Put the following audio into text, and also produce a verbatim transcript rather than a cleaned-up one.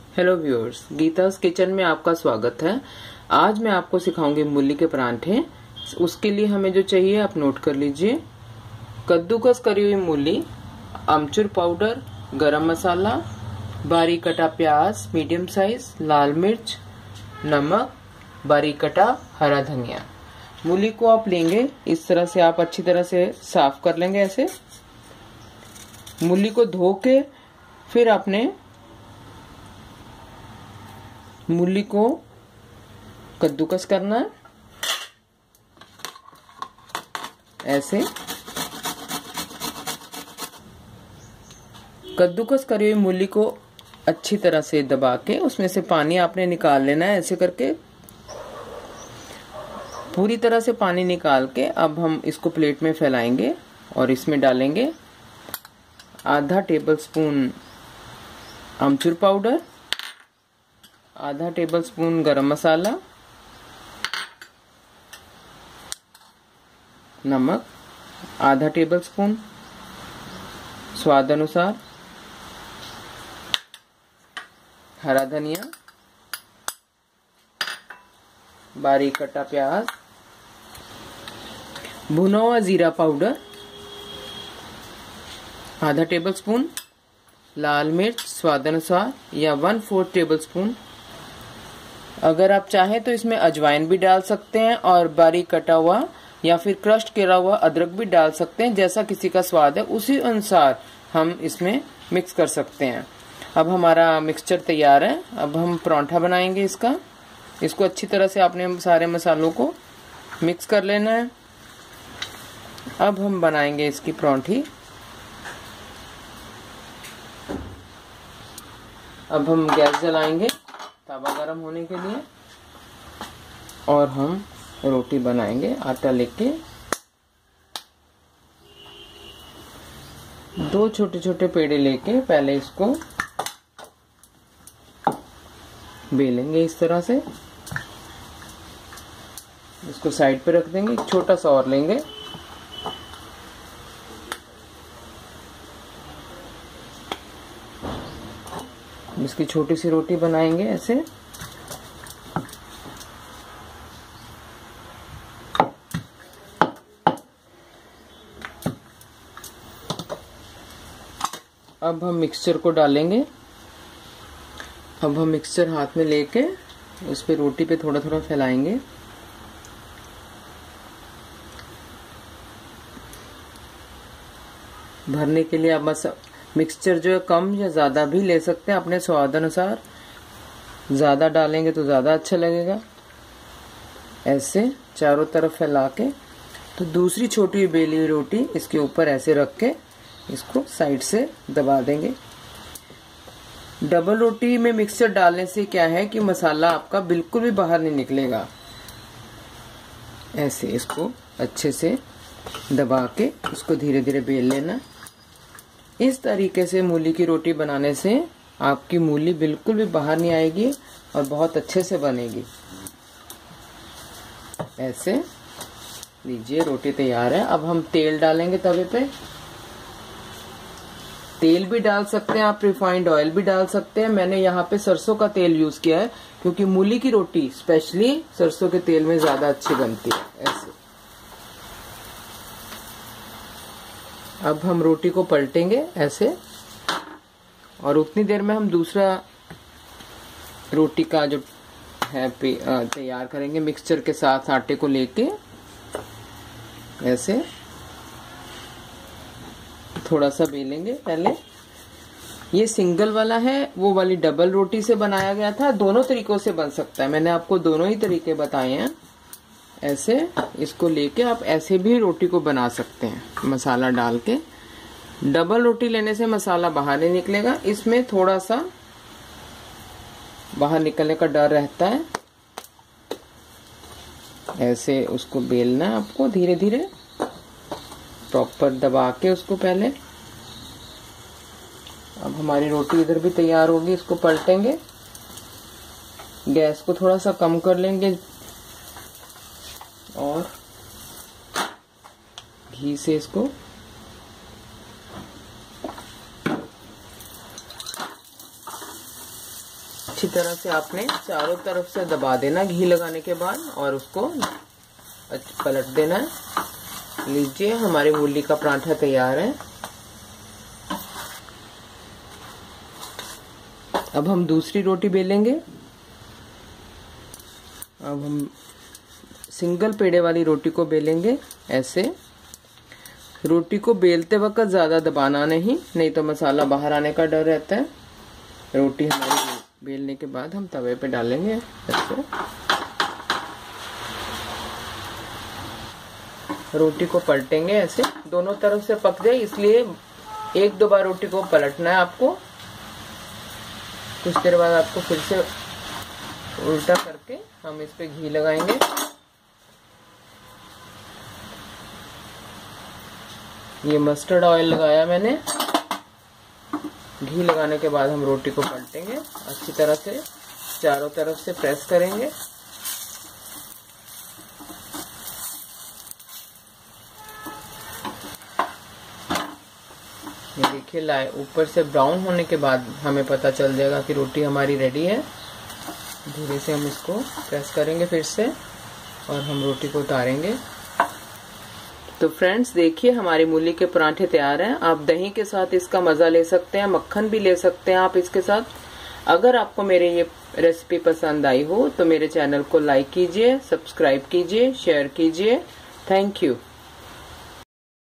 Hello viewers, गीता's kitchen में आपका स्वागत है। आज मैं आपको सिखाऊंगी मूली के परांठे। उसके लिए हमें जो चाहिए आप नोट कर लीजिए। कद्दूकस करी हुई मूली, आमचूर पाउडर, गरम मसाला, बारीक कटा प्याज मीडियम साइज, लाल मिर्च, नमक, बारीक कटा हरा धनिया। मूली को आप लेंगे इस तरह से, आप अच्छी तरह से साफ कर लेंगे। ऐसे मूली को धो के फिर आपने मूली को कद्दूकस करना है। ऐसे कद्दूकस करी हुई मूली को अच्छी तरह से दबा के उसमें से पानी आपने निकाल लेना है। ऐसे करके पूरी तरह से पानी निकाल के अब हम इसको प्लेट में फैलाएंगे और इसमें डालेंगे आधा टेबल स्पून आमचूर पाउडर, आधा टेबल स्पून गरम मसाला, नमक आधा टेबल स्पून, स्वाद अनुसार, हरा धनिया, बारीक कटा प्याज, भुना हुआ जीरा पाउडर आधा टेबल स्पून, लाल मिर्च स्वाद अनुसार या वन फोर्थ टेबल स्पून। अगर आप चाहें तो इसमें अजवाइन भी डाल सकते हैं और बारीक कटा हुआ या फिर क्रश्ड किया हुआ अदरक भी डाल सकते हैं। जैसा किसी का स्वाद है उसी अनुसार हम इसमें मिक्स कर सकते हैं। अब हमारा मिक्सचर तैयार है। अब हम परांठा बनाएंगे इसका। इसको अच्छी तरह से आपने सारे मसालों को मिक्स कर लेना है। अब हम बनाएंगे इसकी परांठी। अब हम गैस जलाएंगे तवा गरम होने के लिए और हम रोटी बनाएंगे। आटा लेके दो छोटे छोटे पेड़े लेके पहले इसको बेलेंगे इस तरह से। इसको साइड पे रख देंगे। एक छोटा सा और लेंगे। इसकी छोटी सी रोटी बनाएंगे ऐसे। अब हम मिक्सचर को डालेंगे। अब हम मिक्सचर हाथ में लेके उस पे रोटी पे थोड़ा थोड़ा फैलाएंगे। भरने के लिए आप मसा मिक्सचर जो है कम या ज्यादा भी ले सकते हैं अपने स्वाद अनुसार। ज्यादा डालेंगे तो ज्यादा अच्छा लगेगा। ऐसे चारों तरफ फैला के तो दूसरी छोटी बेली हुई रोटी इसके ऊपर ऐसे रख के इसको साइड से दबा देंगे। डबल रोटी में मिक्सचर डालने से क्या है कि मसाला आपका बिल्कुल भी बाहर नहीं निकलेगा। ऐसे इसको अच्छे से दबा के इसको धीरे धीरे बेल लेना। इस तरीके से मूली की रोटी बनाने से आपकी मूली बिल्कुल भी बाहर नहीं आएगी और बहुत अच्छे से बनेगी। ऐसे लीजिए, रोटी तैयार है। अब हम तेल डालेंगे तवे पे। तेल भी डाल सकते हैं आप, रिफाइंड ऑयल भी डाल सकते हैं। मैंने यहाँ पे सरसों का तेल यूज किया है क्योंकि मूली की रोटी स्पेशली सरसों के तेल में ज्यादा अच्छी बनती है। ऐसे अब हम रोटी को पलटेंगे ऐसे और उतनी देर में हम दूसरा रोटी का जो है तैयार करेंगे मिक्सचर के साथ। आटे को लेके ऐसे थोड़ा सा बेलेंगे पहले। ये सिंगल वाला है, वो वाली डबल रोटी से बनाया गया था। दोनों तरीकों से बन सकता है, मैंने आपको दोनों ही तरीके बताए हैं। ऐसे इसको लेके आप ऐसे भी रोटी को बना सकते हैं मसाला डाल के। डबल रोटी लेने से मसाला बाहर नहीं निकलेगा, इसमें थोड़ा सा बाहर निकलने का डर रहता है। ऐसे उसको बेलना है आपको धीरे धीरे, प्रॉपर दबा के उसको पहले। अब हमारी रोटी इधर भी तैयार होगी। इसको पलटेंगे, गैस को थोड़ा सा कम कर लेंगे और घी से इसको अच्छी तरह से आपने चारों तरफ से दबा देना घी लगाने के बाद और उसको पलट देना है। लीजिए हमारी मूली का पराठा तैयार है। अब हम दूसरी रोटी बेलेंगे। अब हम सिंगल पेड़े वाली रोटी को बेलेंगे ऐसे। रोटी को बेलते वक्त ज्यादा दबाना नहीं, नहीं तो मसाला बाहर आने का डर रहता है। रोटी हमारी बेलने के बाद हम तवे पे डालेंगे ऐसे। रोटी को पलटेंगे ऐसे, दोनों तरफ से पक जाए इसलिए एक दो बार रोटी को पलटना है आपको। कुछ देर बाद आपको फिर से उल्टा करके हम इस पे घी लगाएंगे। ये मस्टर्ड ऑयल लगाया मैंने। घी लगाने के बाद हम रोटी को पलटेंगे अच्छी तरह से, चारों तरफ से प्रेस करेंगे। ये देखिए लाए ऊपर से ब्राउन होने के बाद हमें पता चल जाएगा कि रोटी हमारी रेडी है। धीरे से हम इसको प्रेस करेंगे फिर से और हम रोटी को उतारेंगे। तो फ्रेंड्स देखिए हमारे मूली के पराठे तैयार हैं। आप दही के साथ इसका मजा ले सकते हैं, मक्खन भी ले सकते हैं आप इसके साथ। अगर आपको मेरे ये रेसिपी पसंद आई हो तो मेरे चैनल को लाइक कीजिए, सब्सक्राइब कीजिए, शेयर कीजिए। Thank you.